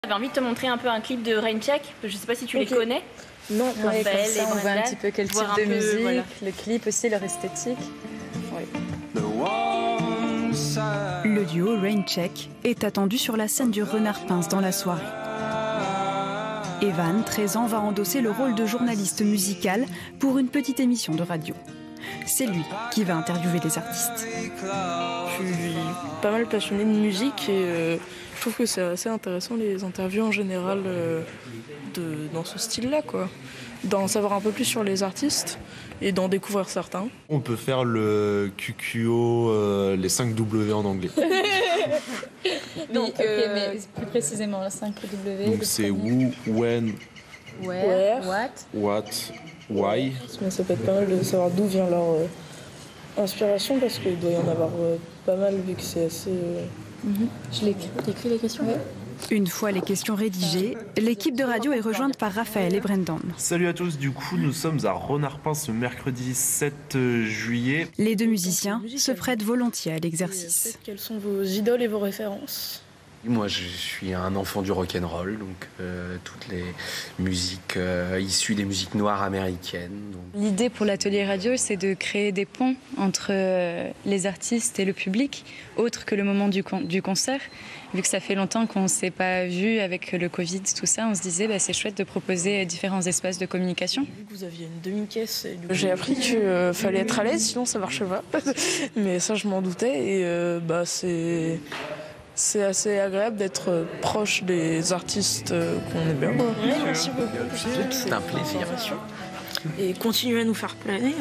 J'avais envie de te montrer un peu un clip de Raincheck, je sais pas si tu les connais. Non, ouais, comme ça, on voit un petit peu quel type de musique, voilà. Le clip aussi, leur esthétique. Oui. Le duo Raincheck est attendu sur la scène du Renard Pince dans la soirée. Evan, 13 ans, va endosser le rôle de journaliste musical pour une petite émission de radio. C'est lui qui va interviewer les artistes. Je suis pas mal passionnée de musique et je trouve que c'est assez intéressant les interviews en général dans ce style-là, quoi. D'en savoir un peu plus sur les artistes et d'en découvrir certains. On peut faire le QQO, les 5 W en anglais. Donc, mais plus précisément, la 5W. Donc c'est who, when, where, what, why. Mais ça peut être pas mal de savoir d'où vient leur inspiration parce qu'il doit y en avoir pas mal vu que c'est assez... Je l'ai écrit les questions. Ouais. Une fois les questions rédigées, l'équipe de radio est rejointe par Raphaël et Brendan. Salut à tous, du coup nous sommes à Renard Pince ce mercredi 7 juillet. Les deux musiciens se prêtent volontiers à l'exercice. Quelles sont vos idoles et vos références ? Moi, je suis un enfant du rock'n'roll, donc toutes les musiques issues des musiques noires américaines. Donc. L'idée pour l'atelier radio, c'est de créer des ponts entre les artistes et le public, autre que le moment du concert. Vu que ça fait longtemps qu'on ne s'est pas vu avec le Covid, tout ça, on se disait c'est chouette de proposer différents espaces de communication. Vu que vous aviez une demi-caisse, j'ai appris qu'il fallait être à l'aise, sinon ça ne marchait pas. Mais ça, je m'en doutais et c'est assez agréable d'être proche des artistes qu'on aime bien. Oui, merci beaucoup. C'est un plaisir. Et continuez à nous faire planer.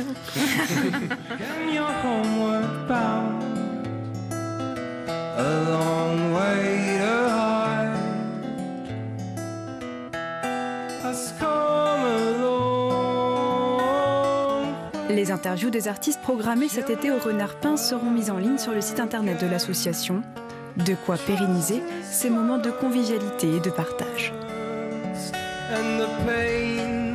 Les interviews des artistes programmés cet été au Renard Pince seront mises en ligne sur le site internet de l'association. De quoi pérenniser ces moments de convivialité et de partage.